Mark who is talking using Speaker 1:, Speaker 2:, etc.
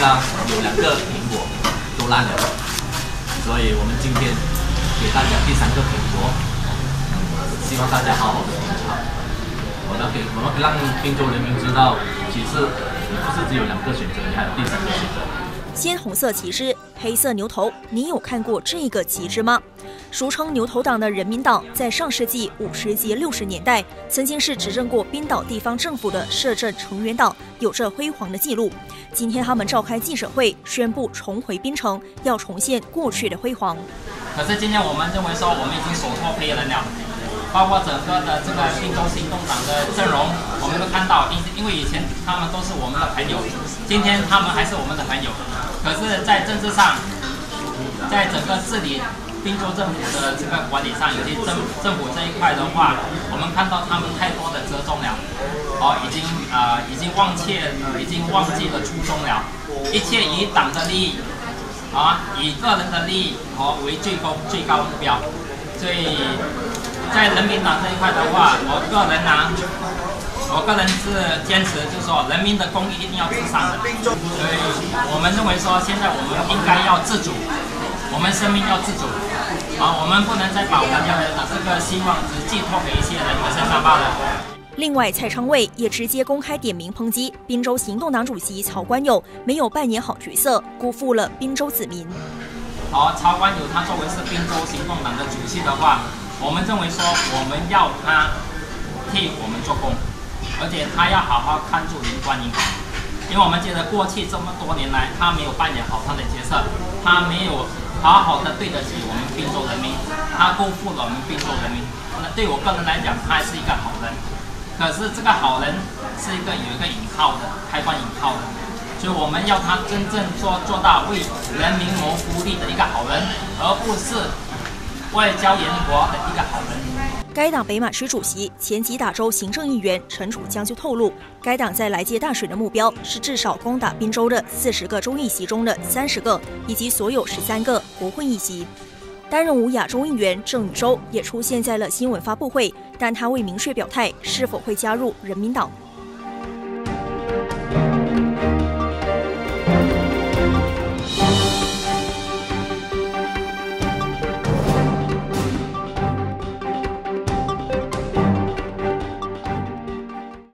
Speaker 1: 上有2个苹果都烂了，所以我们今天给大家第3个苹果，希望大家好好的品尝。我们让滨州人民知道，其实你不是只有2个选择，你还有第3个选择。
Speaker 2: 鲜红色旗帜，黑色牛头，你有看过这个旗帜吗？俗称牛头党的人民党，在上世纪50及60年代，曾经是执政过冰岛地方政府的摄政成员党，有着辉煌的记录。今天他们召开记者会，宣布重回槟城，要重现过去的辉煌。
Speaker 3: 可是今天我们认为说，我们已经所托非人了。包括整个的这个滨州行动党的阵容，我们都看到，因为以前他们都是我们的朋友，今天他们还是我们的朋友。可是，在政治上，在整个治理滨州政府的这个管理上，以及政府这一块的话，我们看到他们太多的折中了，已经忘记了初衷了，一切以党的利益，以个人的利益为最高目标，所以。在人民党这一块的话，我个人是坚持，就是说人民的公益一定要至上的，所以我们认为说，现在我们应该要自主，我们生命要自主，我们不能再把我们的这个希望只寄托给一些人的身上罢了。
Speaker 2: 另外，蔡昌卫也直接公开点名抨击滨州行动党主席曹观友没有扮演好角色，辜负了滨州子民。
Speaker 3: 曹观友他作为是滨州行动党的主席的话。我们认为说，我们要他替我们做工，而且他要好好看住林冠英，因为我们觉得过去这么多年来，他没有扮演好他的角色，他没有好好的对得起我们滨州人民，他辜负了我们滨州人民。那对我个人来讲，他是一个好人，可是这个好人是有一个引号的，开关引号的，所以我们要他真正做到为人民谋福利的一个好人，而不是。外交严国的一个好人。
Speaker 2: 该党北马区主席、前吉打州行政议员陈楚江就透露，该党在来届大选的目标是至少攻打滨州的40个州议席中的30个，以及所有13个国会议席。担任无亚洲议员郑宇洲也出现在了新闻发布会，但他未明确表态是否会加入人民党。